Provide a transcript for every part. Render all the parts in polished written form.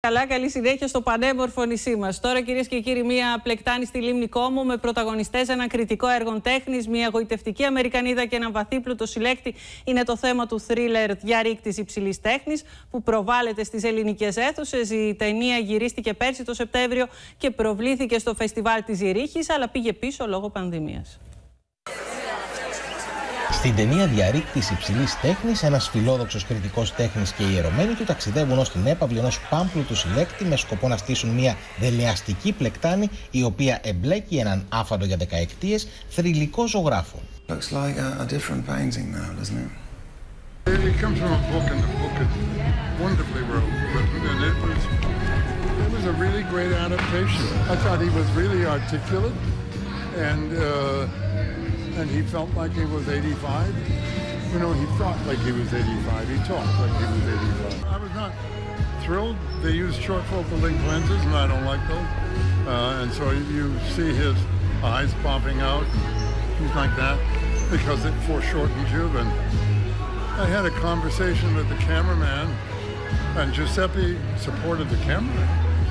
Καλά, καλή συνέχεια στο πανέμορφο νησί μας. Τώρα, κυρίες και κύριοι, μία πλεκτάνη στη λίμνη Κόμο με πρωταγωνιστές ένα κριτικό έργο τέχνης, μία εγωιτευτική Αμερικανίδα και ένα βαθύπλουτο συλλέκτη είναι το θέμα του θρίλερ Διαρρήκτης υψηλής τέχνης που προβάλλεται στις ελληνικές αίθουσες. Η ταινία γυρίστηκε πέρσι το Σεπτέμβριο και προβλήθηκε στο φεστιβάλ της Ζηρίχης, αλλά πήγε πίσω λόγω πανδημίας. Στην ταινία Διαρρήκτης υψηλής τέχνης, ένας φιλόδοξος κριτικός τέχνης και οι ιερωμένοι του ταξιδεύουν ως την έπαυλη ενός πάμπλουτου συλλέκτη με σκοπό να στήσουν μια δελεαστική πλεκτάνη η οποία εμπλέκει έναν άφαντο για δεκαετίες θρυλικό ζωγράφο. Looks like a different painting now, doesn't it? It comes from a book, and the book is wonderfully written, and it was a really great adaptation. I thought he was really articulate, and he felt like he was 85. You know, he thought like he was 85. He talked like he was 85. I was not thrilled. They used short focal length lenses, and I don't like those. And so you see his eyes popping out, things like that, because it foreshortens you. And I had a conversation with the cameraman, and Giuseppe supported the camera.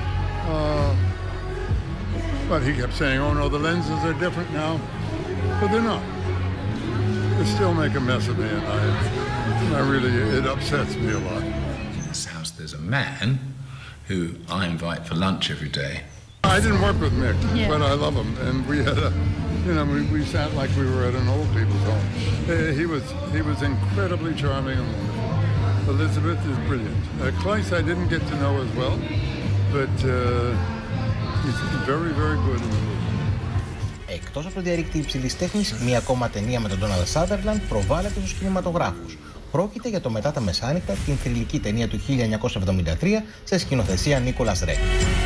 But he kept saying, oh no, the lenses are different now. But they're not. They still make a mess of me, and I really, it upsets me a lot. In this house there's a man who I invite for lunch every day. I didn't work with Mick, but I love him, and we had we sat like we were at an old people's home. He was incredibly charming and wonderful. Elizabeth is brilliant. Kleiss I didn't get to know as well, but he's very, very good in the movie. Εκτός από το Διαρρήκτη υψηλής τέχνης, μία ακόμα ταινία με τον Sutherland προβάλλεται στους κινηματογράφους. Πρόκειται για το Μετά τα Μεσάνυχτα, την θρυλική ταινία του 1973 σε σκηνοθεσία Nicholas Ray.